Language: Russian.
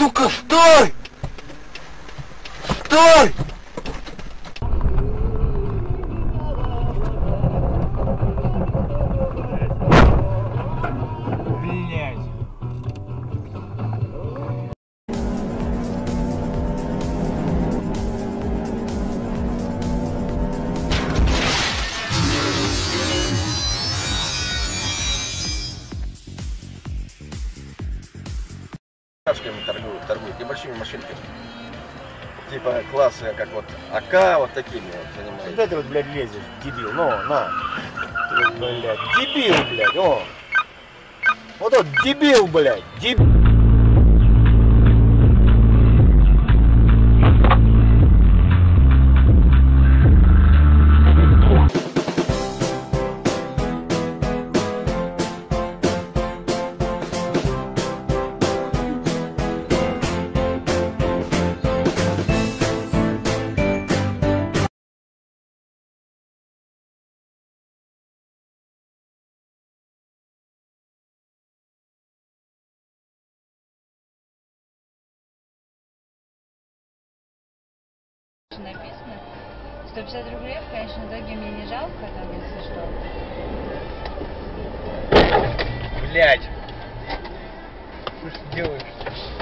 Сука, стой! Стой! Торгуют небольшими машинками. Типа классы, как вот АК, вот такими вот, понимаете. Куда ты вот, блядь, лезешь, дебил? Ну, на. Ты, блядь, дебил, блядь, о. Вот тот дебил, блядь, дебил. Написано 150 рублей, конечно, в итоге мне не жалко, там, если что. Блядь. Что ж ты делаешь?